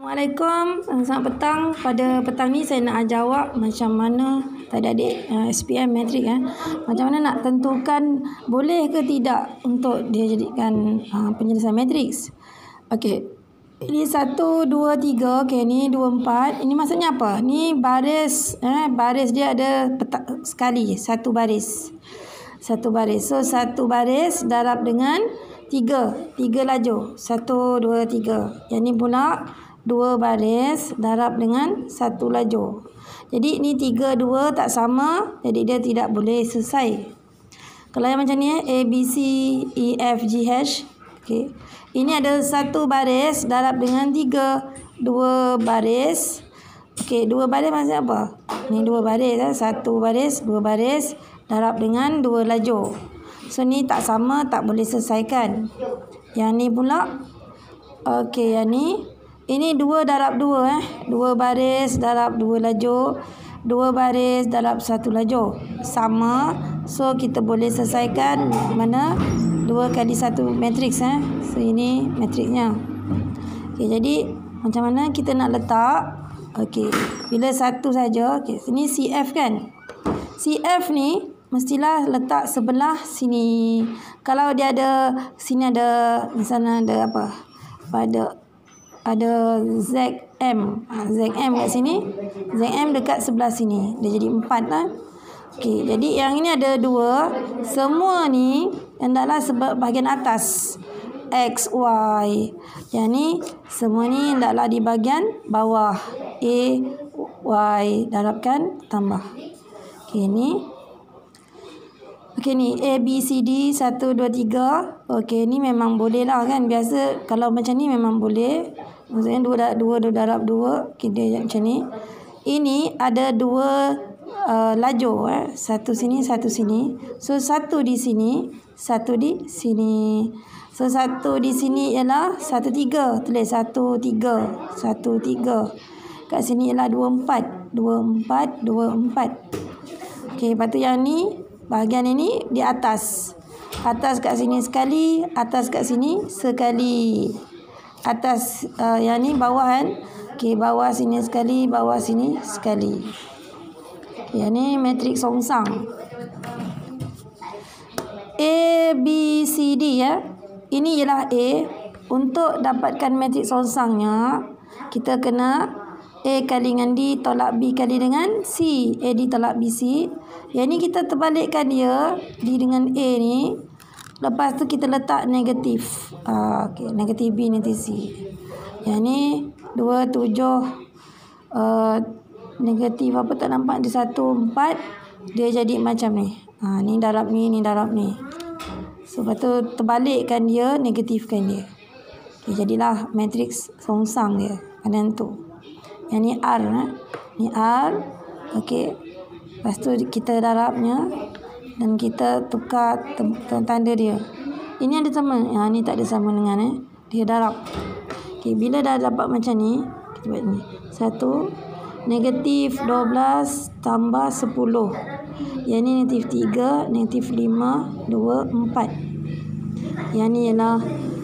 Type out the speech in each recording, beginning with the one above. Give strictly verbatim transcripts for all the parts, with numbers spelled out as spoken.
Assalamualaikum, selamat petang. Pada petang ni saya nak ajar awak macam mana tadi adik uh, S P M metrik eh. Macam mana nak tentukan boleh ke tidak untuk dia jadikan uh, penyelesaian matriks. Okey. Ini satu, dua, tiga. Okey, ni dua, empat. Ini maksudnya apa? Ni baris eh baris dia ada peta- sekali, satu baris. Satu baris. So satu baris darab dengan tiga. Tiga lajur. Satu, dua, tiga. Yang ni pula dua baris darab dengan satu lajur. Jadi ni tiga, dua tak sama. Jadi dia tidak boleh selesai. Kalau yang macam ni A, B, C, E, F, G, H. Okay. Ini ada satu baris darab dengan tiga. Dua baris. Okey, dua baris maksudnya apa? Ni dua baris. Eh. Satu baris, dua baris darab dengan dua lajur. So ni tak sama, tak boleh selesaikan. Yang ni pula. Okey, yang ni. Ini dua darab dua eh. Dua baris darab dua lajur. Dua baris darab satu lajur. Sama. So kita boleh selesaikan mana? Dua kali satu matriks eh. So ini matriksnya. Okey, jadi macam mana kita nak letak? Okey, bila satu saja. Okey, sini C F kan? C F ni mestilah letak sebelah sini. Kalau dia ada sini ada misalnya ada apa? Pada ada Z M. Z M kat sini. Z M dekat sebelah sini. Dia jadi empat lah. Okey, jadi yang ini ada dua. Semua ni hendaklah sebab bahagian atas. X, Y. Yang ni semua ni hendaklah di bahagian bawah. A, Y. Darabkan, tambah. Okey, ni. Okey, ni A, B, C, D. Satu, dua, tiga. Okey, ni memang boleh lah kan. Biasa kalau macam ni memang boleh. Maksudnya dua, dua, dua darab dua. Kita macam ni. Ini ada dua uh, lajur. Eh. Satu sini, satu sini. So, satu di sini. Satu di sini. So, satu di sini ialah satu, tiga. Tulis satu, tiga. Satu, tiga. Kat sini ialah dua, empat. Dua, empat. Dua, empat. Okey, lepas tu yang ni. Bahagian ini di atas. Atas kat sini sekali. Atas kat sini sekali. Atas uh, yang ni bawah kan. Okey, bawah sini sekali. Bawah sini sekali. Okay, yang ni matriks songsang. A, B, C, D ya. Ini ialah A. Untuk dapatkan matriks songsangnya, kita kena A kali dengan D tolak B kali dengan C. A D tolak B C. Yang ni kita terbalikkan dia. D dengan A ni. Lepas tu kita letak negatif. Uh, okay, negatif B, negatif C. Yang ni dua, tujuh. Uh, negatif apa tak nampak. Dia satu, empat. Dia jadi macam ni. Ha, ni darab ni, ni darab ni. So, lepas tu terbalikkan dia, negatifkan dia. Okay, jadilah matriks songsang dia. Ada tu. Yang ni R. Eh? Ni R. Okey. Lepas tu kita darabnya. Dan kita tukar tanda dia. Ini ada sama. Ha, ni tak ada sama dengan eh. Dia darab. Okey, bila dah dapat macam ni. Kita buat ni. Satu. Negatif dua belas tambah sepuluh. Yang ni negatif tiga. Negatif lima. Dua. Empat. Yang ni ialah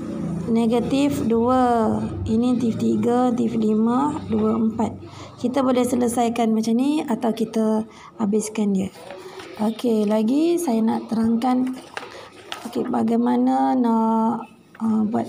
negatif dua. Ini negatif tiga, negatif lima, dua, empat. Kita boleh selesaikan macam ni atau kita habiskan dia. Okey, lagi saya nak terangkan okey bagaimana nak uh, buat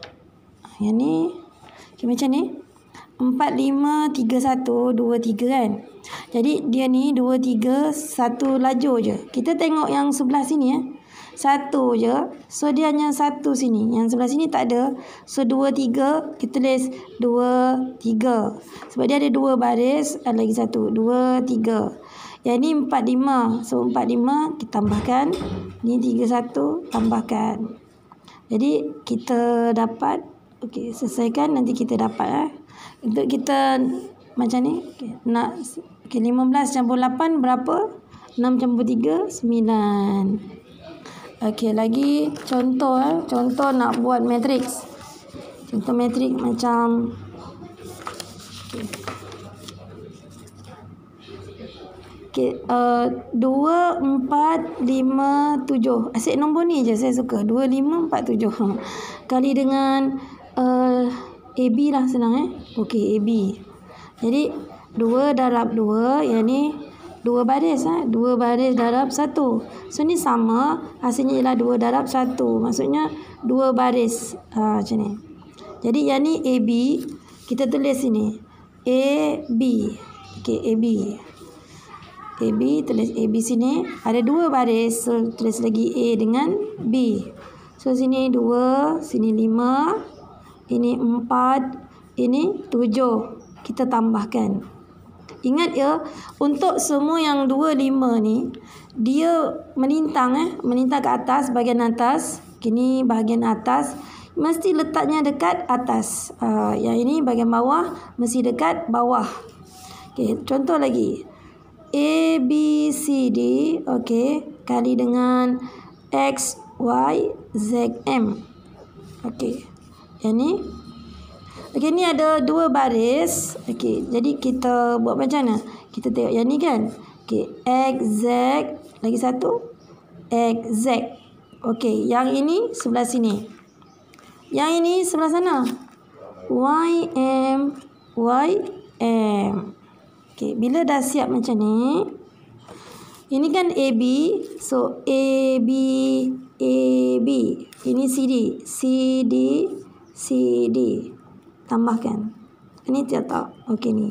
yang ni. Okey, macam ni. empat, lima, tiga, satu, dua, tiga kan. Jadi dia ni dua, tiga, satu lajur je. Kita tengok yang sebelah sini eh. Satu je. So, dia hanya satu sini. Yang sebelah sini tak ada. So, dua, tiga. Kita tulis dua, tiga. Sebab dia ada dua baris. Ada lagi satu. Dua, tiga. Yang ni empat, lima. So, empat, lima. Kita tambahkan. Ni tiga, satu. Tambahkan. Jadi, kita dapat. Okey, selesaikan. Nanti kita dapat. Eh. Untuk kita macam ni. Okay, nak. Okay, lima belas campur lapan berapa? enam campur tiga. sembilan. Okey, lagi contoh eh. Contoh nak buat matriks. Contoh matriks macam okey. Okey, uh, dua, empat, lima, tujuh. Asyik nombor ni je saya suka. dua, lima, empat, tujuh. Kali dengan uh, A B lah senang eh. Okey, A B. Jadi dua darab dua, yang ni dua baris eh. dua baris darab satu. So ni sama, hasilnya ialah dua darab satu. Maksudnya dua baris. Ha, macam ni. Jadi yang ni A B, kita tulis sini. A B. Okey, A B. A B, tulis A B sini. Ada dua baris. So tulis lagi A dengan B. So sini dua, sini lima. Ini empat, ini tujuh. Kita tambahkan. Ingat ya, untuk semua yang dua, lima ni, dia melintang eh, melintang ke atas, bahagian atas. Kini bahagian atas, mesti letaknya dekat atas. Uh, yang ini bahagian bawah, mesti dekat bawah. Okay, contoh lagi. A, B, C, D, okay, kali dengan X, Y, Z, M. Okay. Yang ni. Okey, ni ada dua baris. Okey, jadi kita buat macam mana? Kita tengok yang ni kan. Okey, X, Z, lagi satu X, Z. Okey, yang ini sebelah sini. Yang ini sebelah sana. Y, M, Y, M. Okey, bila dah siap macam ni, ini kan A B, so A, B, A, B. Ini C D, C, D, C, D. Tambahkan. Ini tak tak. Okey ni.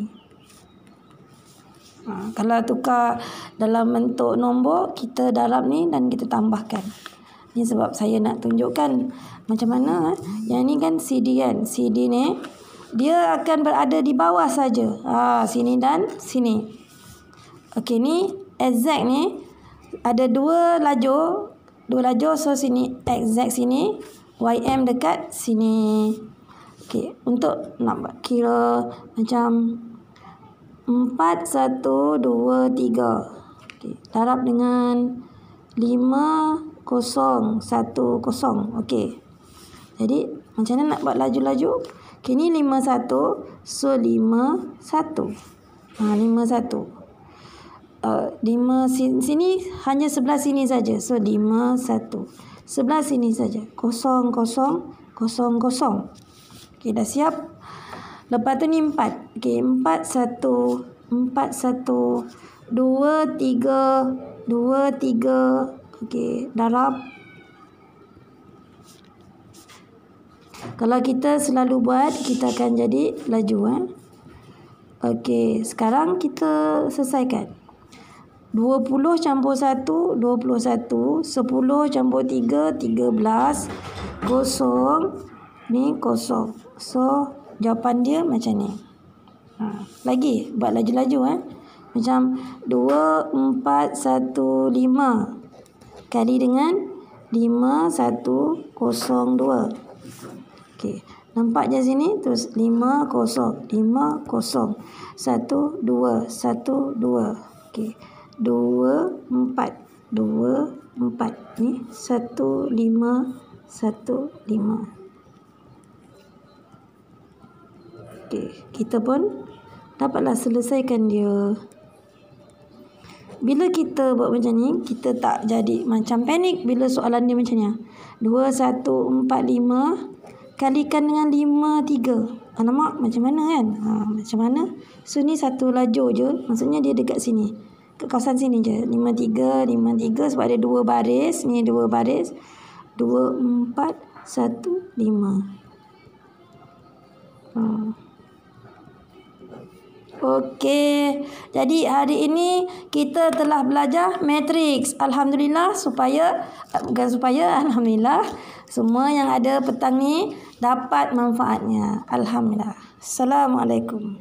Ha, kalau tukar dalam bentuk nombor, kita darab ni dan kita tambahkan. Ini sebab saya nak tunjukkan macam mana. Yang ni kan C D kan. C D ni, dia akan berada di bawah saja. Ha, sini dan sini. Okey ni, exact ni, ada dua lajur. Dua lajur, so sini exact sini. Y M dekat sini. Okey, untuk nak kira macam empat, satu, dua, tiga. Okey, darab dengan lima, kosong, satu, kosong. Okey. Jadi, macam mana nak buat laju-laju? Okey, ni lima, satu. So, lima, satu. Ha, lima, satu. Uh, lima, sini, sini hanya sebelah sini saja. So, lima, satu. Sebelah sini saja. Kosong, kosong, kosong, kosong. Okey, dah siap. Lepas tu ni empat. Okey, empat, satu. Empat, satu. Dua, tiga. Dua, tiga. Okey, darab. Kalau kita selalu buat, kita akan jadi laju. Eh? Okey, sekarang kita selesaikan. Dua puluh campur satu, dua puluh satu. Sepuluh campur tiga, tiga belas. Kosong. Ni kosong. So, jawapan dia macam ni. Ha, lagi, buat laju-laju eh. Macam dua, empat, satu, lima. Kali dengan lima, satu, kosong, dua. Okey, nampak je sini. Terus lima, kosong. lima, kosong. satu, dua. satu, dua. Okey, dua, empat. dua, empat. Ni satu, lima. satu, lima. Okay, kita pun dapatlah selesaikan dia. Bila kita buat macam ni, kita tak jadi macam panik bila soalan dia macam ni. dua, satu, empat, lima kalikan dengan lima, tiga. Alamak, macam mana kan? Ha, macam mana? So, ni satu lajur je. Maksudnya dia dekat sini. Kat kawasan sini je. lima, tiga, lima, tiga sebab ada dua baris. Ni dua baris. dua, empat, satu, lima. Ha. Okey, jadi hari ini kita telah belajar matriks. Alhamdulillah, supaya bukan supaya, alhamdulillah semua yang ada petang ni dapat manfaatnya. Alhamdulillah. Assalamualaikum.